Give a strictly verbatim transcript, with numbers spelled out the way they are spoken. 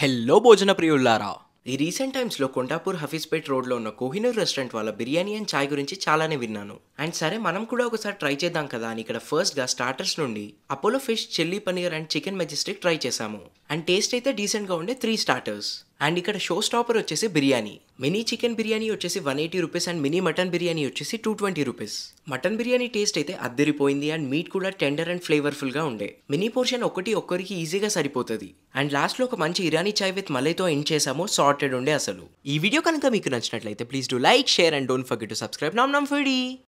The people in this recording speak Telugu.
హెల్లో భోజన ప్రియులారా, ఈ రీసెంట్ టైమ్స్లో కొండాపూర్ హఫీజ్పేట్ రోడ్లో ఉన్న కోహినూర్ రెస్టారెంట్ వాళ్ళ బిర్యానీ అండ్ చాయ్ గురించి చాలానే విన్నాను. అండ్ సరే మనం కూడా ఒకసారి ట్రై చేద్దాం కదా అని ఇక్కడ ఫస్ట్గా స్టార్టర్స్ నుండి Apollo fish, chilli paneer and chicken majestic try చేశాము. అండ్ టేస్ట్ అయితే డీసెంట్గా ఉండే త్రీ స్టార్టర్స్. అండ్ ఇక్కడ షో స్టాపర్ వచ్చేసి బిర్యానీ. మినీ చికెన్ బిర్యానీ వచ్చేసి one eighty rupees and mini mutton biryani వచ్చేసి two twenty rupees. Mutton biryani taste అయితే అద్దరిపోయింది అండ్ మీట్ కూడా టెండర్ అండ్ ఫ్లేవర్ఫుల్గా ఉండే. మినీ పోర్షన్ ఒకటి ఒక్కరికి ఈజీగా సరిపోతుంది. అండ్ లాస్ట్లో ఒక మంచి ఇరానీ చాయ్ విత్ మలైతో ఎండ్ చేసాము. సార్టెడ్ ఉండే అసలు. ఈ వీడియో కనుక మీకు నచ్చినట్లయితే please do like, share and don't forget to subscribe. Num num foodie.